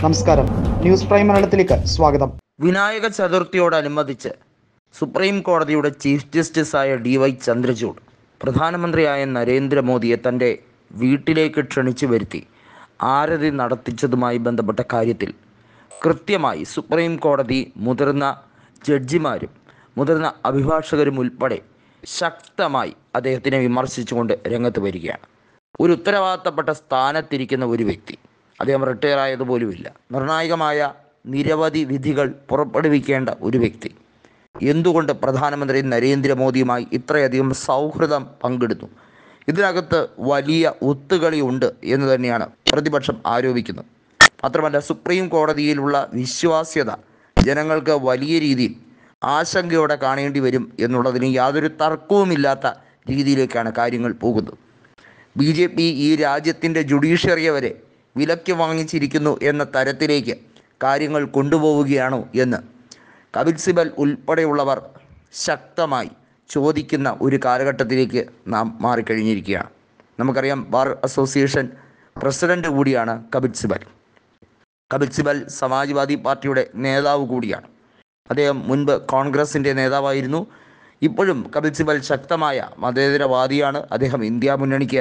നമസ്കാരം, news prime മലയാളത്തിലേക്ക് സ്വാഗതം. വിനായക ചതുർത്ഥിയോടനുബന്ധിച്ച് സുപ്രീം കോടതിയുടെ ചീഫ് ജസ്റ്റിസായ DY ചന്ദ്രചൂഡ് പ്രധാനമന്ത്രിയായ നരേന്ദ്രമോദിയെ തൻ്റെ വീട്ടിലേക്ക് ക്ഷണിച്ചു വരുത്തി ആരതി നടത്തിച്ചതുമായി ബന്ധപ്പെട്ട കാര്യത്തിൽ കൃത്യമായി സുപ്രീം കോടതി മുതിർന്ന ജഡ്ജിമാരും മുതിർന്ന അഭിഭാഷകരും ഉൾപ്പെടെ ശക്തമായി അദ്ദേഹത്തിനെ വിമർശിച്ചുകൊണ്ട് രംഗത്ത് വരികയാണ്. ഒരു ഉത്തരവാദിത്തപ്പെട്ട സ്ഥാനത്തിരിക്കുന്ന ഒരു വ്യക്തി, അദ്ദേഹം റിട്ടയർ ആയതുപോലുമില്ല, നിർണായകമായ നിരവധി വിധികൾ പുറപ്പെടുവിക്കേണ്ട ഒരു വ്യക്തി എന്തുകൊണ്ട് പ്രധാനമന്ത്രി നരേന്ദ്രമോദിയുമായി ഇത്രയധികം സൗഹൃദം പങ്കിടുന്നു? ഇതിനകത്ത് വലിയ ഒത്തുകളി ഉണ്ട് എന്ന് തന്നെയാണ് പ്രതിപക്ഷം ആരോപിക്കുന്നത്. മാത്രമല്ല, സുപ്രീം കോടതിയിലുള്ള വിശ്വാസ്യത ജനങ്ങൾക്ക് വലിയ രീതിയിൽ ആശങ്കയോടെ കാണേണ്ടി വരും എന്നുള്ളതിന് യാതൊരു തർക്കവുമില്ലാത്ത രീതിയിലേക്കാണ് കാര്യങ്ങൾ പോകുന്നത്. BJP ഈ രാജ്യത്തിൻ്റെ ജുഡീഷ്യറിയെ വരെ വിലയ്ക്ക് വാങ്ങിച്ചിരിക്കുന്നു എന്ന തരത്തിലേക്ക് കാര്യങ്ങൾ കൊണ്ടുപോവുകയാണോ എന്ന് കപിൽ സിബൽ ഉൾപ്പെടെയുള്ളവർ ശക്തമായി ചോദിക്കുന്ന ഒരു കാലഘട്ടത്തിലേക്ക് നാം മാറിക്കഴിഞ്ഞിരിക്കുകയാണ്. നമുക്കറിയാം, ബാർ അസോസിയേഷൻ പ്രസിഡൻ്റ് കൂടിയാണ് കപിൽ സിബൽ. കപിൽ സിബൽ സമാജ്വാദി പാർട്ടിയുടെ നേതാവ് കൂടിയാണ്. അദ്ദേഹം മുൻപ് കോൺഗ്രസിൻ്റെ നേതാവായിരുന്നു. ഇപ്പോഴും കപിൽ സിബൽ ശക്തമായ മതേതരവാദിയാണ്. അദ്ദേഹം ഇന്ത്യ മുന്നണിക്ക്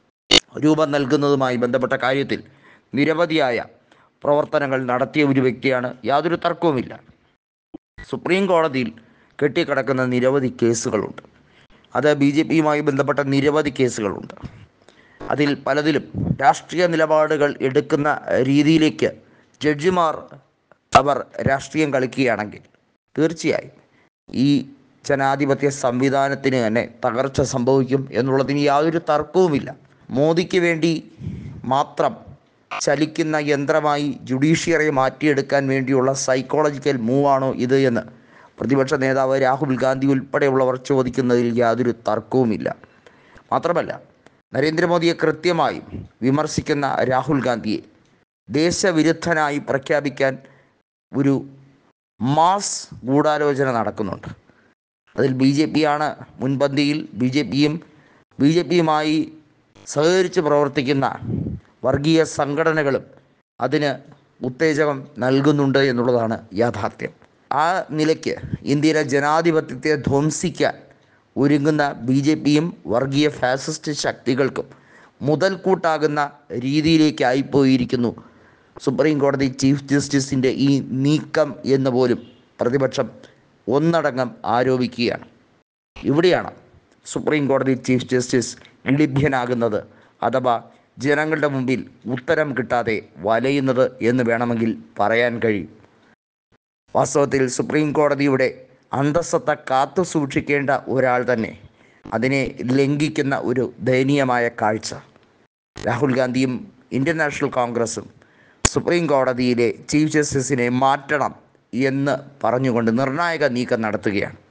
രൂപം നൽകുന്നതുമായി ബന്ധപ്പെട്ട കാര്യത്തിൽ നിരവധിയായ പ്രവർത്തനങ്ങൾ നടത്തിയ ഒരു വ്യക്തിയാണ്, യാതൊരു തർക്കവുമില്ല. സുപ്രീം കോടതിയിൽ കെട്ടിക്കിടക്കുന്ന നിരവധി കേസുകളുണ്ട്. അത് BJPയുമായി ബന്ധപ്പെട്ട നിരവധി കേസുകളുണ്ട്. അതിൽ പലതിലും രാഷ്ട്രീയ നിലപാടുകൾ എടുക്കുന്ന രീതിയിലേക്ക് ജഡ്ജിമാർ അവർ രാഷ്ട്രീയം കളിക്കുകയാണെങ്കിൽ തീർച്ചയായും ഈ ജനാധിപത്യ സംവിധാനത്തിന് തന്നെ തകർച്ച സംഭവിക്കും എന്നുള്ളതിന് യാതൊരു തർക്കവുമില്ല. മോദിക്ക് വേണ്ടി മാത്രം ചലിക്കുന്ന യന്ത്രമായി ജുഡീഷ്യറിയെ മാറ്റിയെടുക്കാൻ വേണ്ടിയുള്ള സൈക്കോളജിക്കൽ മൂവാണോ ഇത് എന്ന് പ്രതിപക്ഷ നേതാവ് രാഹുൽ ഗാന്ധി ഉൾപ്പെടെയുള്ളവർ ചോദിക്കുന്നതിൽ യാതൊരു തർക്കവുമില്ല. മാത്രമല്ല, നരേന്ദ്രമോദിയെ കൃത്യമായി വിമർശിക്കുന്ന രാഹുൽ ഗാന്ധിയെ ദേശവിരുദ്ധനായി പ്രഖ്യാപിക്കാൻ ഒരു മാസ് ഗൂഢാലോചന നടക്കുന്നുണ്ട്. അതിൽ BJPയാണ് മുൻപന്തിയിൽ. BJPയുമായി സഹകരിച്ച് പ്രവർത്തിക്കുന്ന വർഗീയ സംഘടനകളും അതിന് ഉത്തേജകം നൽകുന്നുണ്ട് എന്നുള്ളതാണ് യാഥാർത്ഥ്യം. ആ നിലയ്ക്ക് ഇന്ത്യയിലെ ജനാധിപത്യത്തെ ധ്വംസിക്കാൻ ഒരുങ്ങുന്ന BJPയും വർഗീയ ഫാസിസ്റ്റ് ശക്തികൾക്കും മുതൽക്കൂട്ടാകുന്ന രീതിയിലേക്കായിപ്പോയിരിക്കുന്നു സുപ്രീം കോടതി ചീഫ് ജസ്റ്റിസിൻ്റെ ഈ നീക്കം എന്ന് പോലും പ്രതിപക്ഷം ഒന്നടങ്കം ആരോപിക്കുകയാണ്. ഇവിടെയാണ് സുപ്രീം കോടതി ചീഫ് ജസ്റ്റിസ് ലഭ്യനാകുന്നത്, അഥവാ ജനങ്ങളുടെ മുമ്പിൽ ഉത്തരം കിട്ടാതെ വലയുന്നത് എന്ന് വേണമെങ്കിൽ പറയാൻ കഴിയും. വാസ്തവത്തിൽ സുപ്രീം കോടതിയുടെ അന്തസ്സത്ത കാത്തു സൂക്ഷിക്കേണ്ട ഒരാൾ തന്നെ അതിനെ ലംഘിക്കുന്ന ഒരു ദയനീയമായ കാഴ്ച രാഹുൽ ഗാന്ധിയും ഇന്ത്യൻ നാഷണൽ കോൺഗ്രസും സുപ്രീം കോടതിയിലെ ചീഫ് ജസ്റ്റിസിനെ മാറ്റണം എന്ന് പറഞ്ഞുകൊണ്ട് നിർണായക നീക്കം നടത്തുകയാണ്.